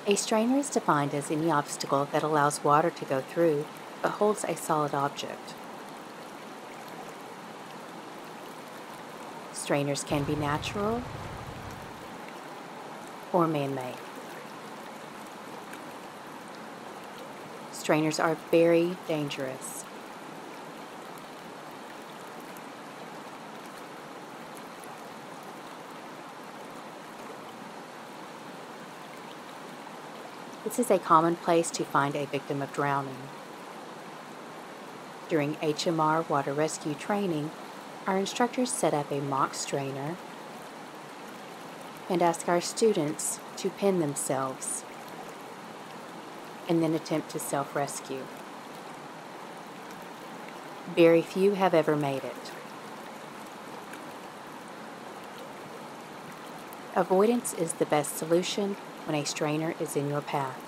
A strainer is defined as any obstacle that allows water to go through but holds a solid object. Strainers can be natural or man-made. Strainers are very dangerous. This is a common place to find a victim of drowning. During HMR water rescue training, our instructors set up a mock strainer and ask our students to pin themselves and then attempt to self-rescue. Very few have ever made it. Avoidance is the best solution when a strainer is in your path.